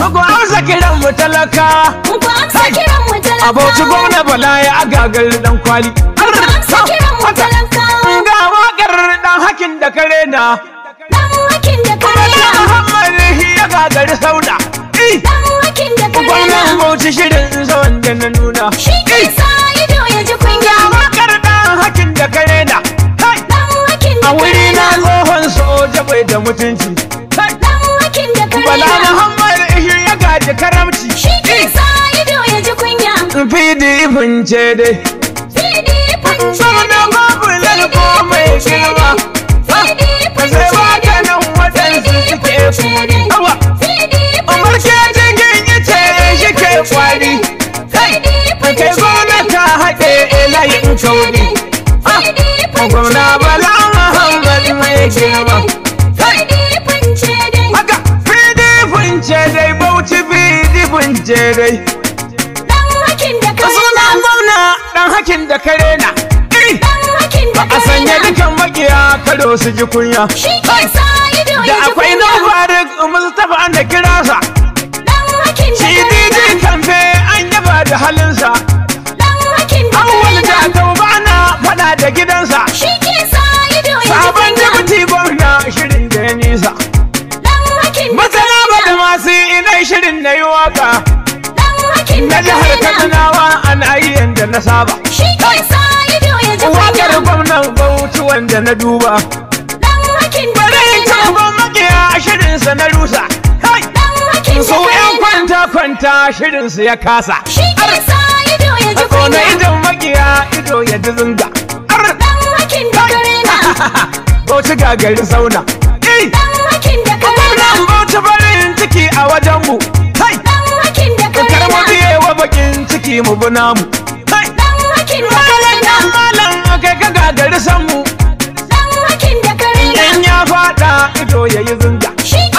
Ku amsa kiran mu talaka. Ku amsa kiran mu talaka. Abauci gwamna Bala ya gagar dan kwali. Ku amsa kiran mu talaka. Ga wakar dan hakin da kare na. Dan hakin da kare na. Muhammad ya gagar sauda. Dan hakin da kare na. Gwamnan Bauchi shirin zuwan da na nuna. Shi ke sa ido ya ji kunya. Ga wakar dan hakin da kare na. Dan hakin da A kare wuri na. na tsohon soja bai da mutunci. Dan hakin da kare Bala na. Muhammad ya gaji karamci. Shi ke sa ido ya ji kunya. PDP ce dai. PDP ce Sama da dai. babu lalko mai girma. Sai wata nan waɗansu suke awa. Umar ke jirgin ya ce shi ke kwari. Kai gona ka haɗe layin kauri. Gwamna Bala Muhammad mai girma. Haka PDP ce dai Bauchi PDP ce dai. Sunan gwamna ɗan hakin da kare na. Ba a sanya dukan makiya kado su ji kunya. Da akwai na Farik Mustapha da kirasa. Shi DJ kamfe an yaba da halinsa. Awwal da tauba na fada da gidansa. Sabon deputy gwamna shirin da ya nisa. Masana ba da masu inai shirin na yi waka. Na jihar Katsinawa ana yi yanda na saba. Wakar gwamnan Bauchi wanda na duba. Bari in taɓa makiya shirinsa na rusa. Su ‘yan kwanta shirinsu ya kasa. Kona idon makiya ido ya ji zunga. Bauchi gagari sauna. Gwamnan Bauchi farin ciki a wajenmu. Karmu biye wa bakin ciki mu bi namu. Malam kai ka gagari sanmu. In ya fada ido ya yi zunga.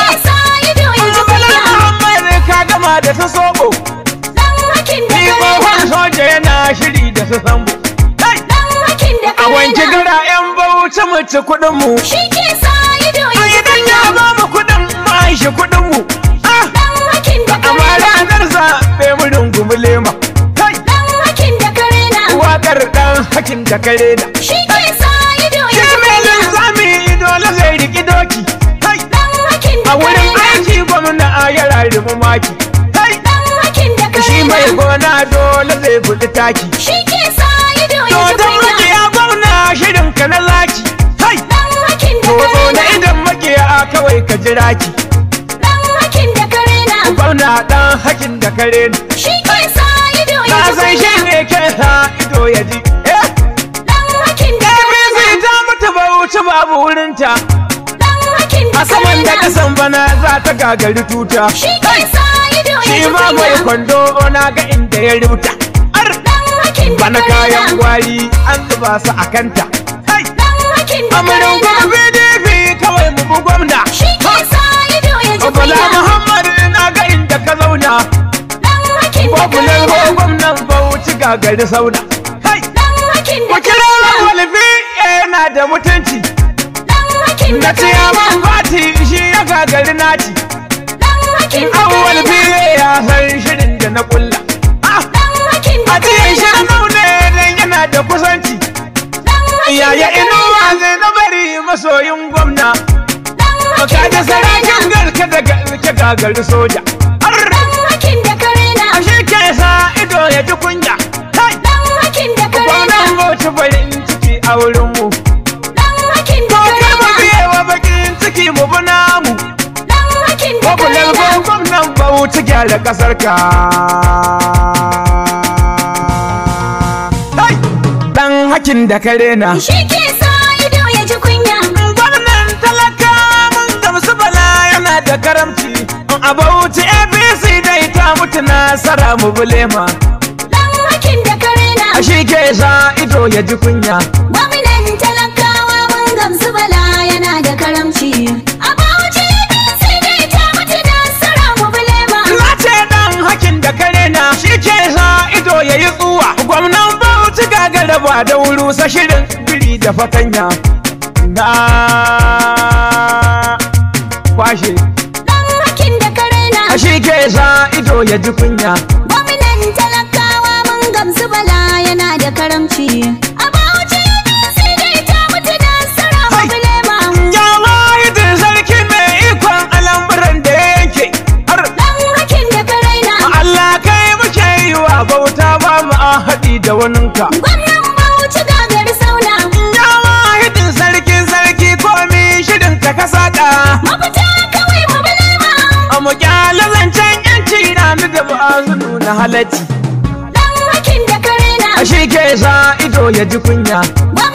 Muhammad ka gama da su soko. Ni tsohon soja yana shiri da su sambo. A wanke gara 'yan Bauchi mu ci kuɗinmu. Idan ya ba mu kuɗin ma shi kuɗinmu. Amma ranar zaɓe mu rungumi lema. Waƙar ɗan hakin da kare na. Shi mai linzami dole zai riki doki. A wurin aiki gwamna a yara rumu maki. Shi mai gona dole zai buɗi taki. Dodon makiya gwamna shirin ka na laki. Dodo na idan makiya kawai ka jira ki. Gwamna ɗan hakin da kare na. Na san shi ne ke sa ido ya ji. ABC ta mutu Bauchi babu wurinta. A saman da kasan bana za ta gagari tuta. Shi ma mai kwando na ga inda ya rubuta. Bana kayan gwari an zuba su a kanta. Amurin kuma PDP kawai mu bi gwamna. Bala Muhammad na ga inda ka zauna. Popular gwamnan Bauchi gagari sauna. Ku kira walfi yana da mutunci. Na ciyaman fati shi ya gagari naci. Awwal fiye ya san shirin da na kulla. A cikin shirin naune dan yana da kusanci. Yaya inuwa zai na bari masoyin gwamna. Ka da sarakin garka daga ke gagari soja. Ashe ke sa ido ya ji kunya. Gwamnan Bauchi farin ciki a wurinmu. To kai mu biye wa bakin ciki mu bi namu. Popular gwamnan Bauchi gyara kasar ka. Dan hakin da kare na. Shi ke sa ido ya ji kunya. Gwamnan talaka mun gamsu Bala yana da karamci. A Bauchi ABC dai ta mutu nasara mu bulema. Shi ke sa ido ya ji kunya. Gwamnan talakawa mun gamsu Bala yana da karamci. A Bauchi sai dai ta mutu nasara mu bulema. Na ce dan hakin da kare na. Shi ke sa ido ya yi tsuwa. Gwamnan Bauchi gagara ba da wuru sa shirin biri da fatanya. Na kwashe. Dan hakin da kare na. Shi ke sa ido ya ji kunya. Gwamnan talakawa mun gamsu Bala yana da karamci. A Bauchi sai dai ta mutu da sara bulema. Jama idin sarki mai ikon al'amuran da yake. Dan hakin da ka raina. Allah kai muke yi wa bauta ba mu a haɗi da waninka. Gwamnan Bauchi gagar sauna. Jama idin sarki komi shirin ka kasaka. Mafita kawai mu bulema. A mu kyale zancen yanci rani da ba su nuna halacci. Dan hakin da ka raina. A shi ke sa ido ya ji kunya.